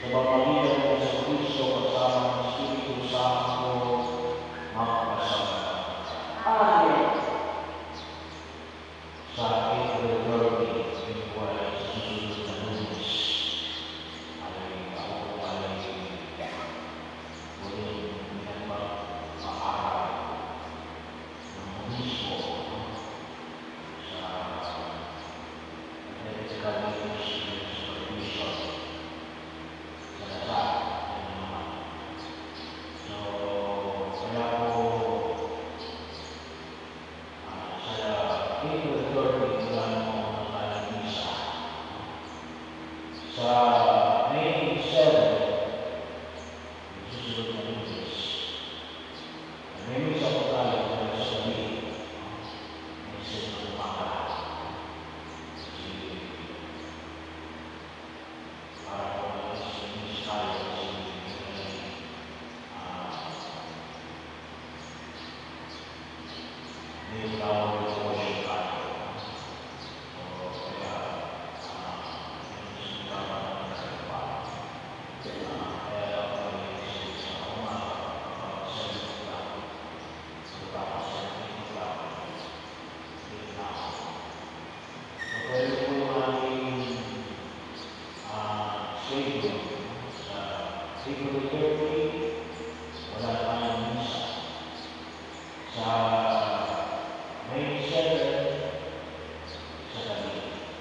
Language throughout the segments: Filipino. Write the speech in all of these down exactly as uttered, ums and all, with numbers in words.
pamamagitan ng Jesucristo kasama ng Espiritu Santo magpasalamat. Amen. Sa April thirty, February, sa susunod na Lunes, ay ako ay muling pinagpapaaral ng mismo sa Medical Ministry Supervision sa lahat ng mga. So, kaya po ah, sa April thirty, wala namang mga misa. Sa May seven, susunod na Lunes, may misa po tayo dahil sa gabi. May sunod na mga si para po mag-isinis tayo si ah, may flower devotion tayo. So, kaya ah, yung sumama naman tayo pa. Ah, kaya ako ay sa umaga, kapag-salit lang. So, tapos salit lang. Salit lang. So, pwede po yung ating ah, schedule sa April thirty, wala tayong misa. Sa May seven, sa gabi.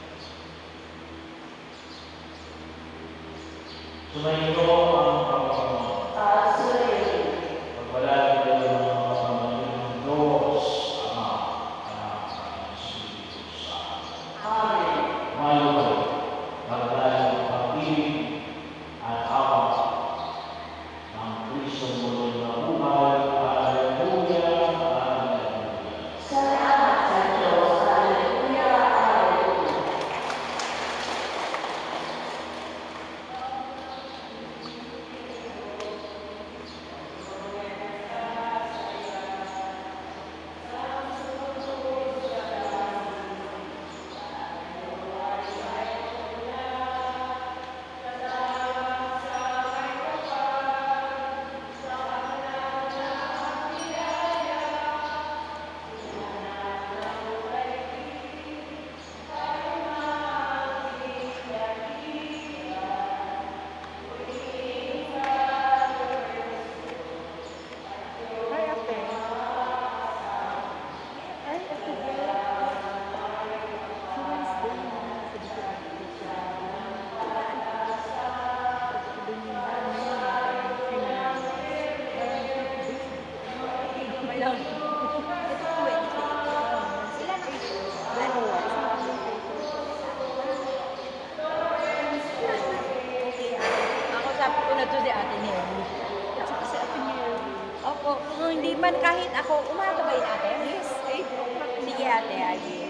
Sumayin ko ang pagkakamot. Pag wala nito yung mga kapamilya ng Diyos, Ama, Anak, at Espiritu Santo. Maluwag, pagdahil ng pag-ibig at awa ng Kristo muling na buhay. Hallelujah, hallelujah. Ako sabi ko na to si Ate Nelly. At saka si Ate Mary. Opo, kung hindi man kahit ako, umaga ba yun ate? Yes, eight o'clock. Sige ate, agi.